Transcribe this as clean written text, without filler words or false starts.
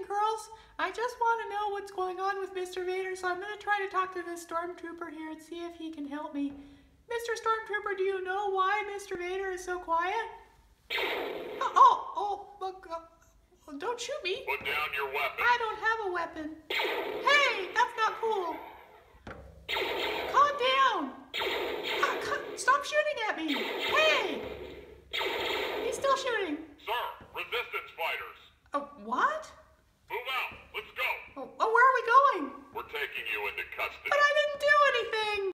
morning, girls. I just want to know what's going on with Mr. Vader, so I'm going to try to talk to this stormtrooper here and see if he can help me. Mr. Stormtrooper, do you know why Mr. Vader is so quiet? Don't shoot me. Put down your weapon. I don't have a weapon. Hey, that's not cool. Calm down. Stop shooting at me. Hey. He's still shooting. Sir, resistance fighters. What? Move out. Let's go. Where are we going? We're taking you into custody. But I didn't do anything.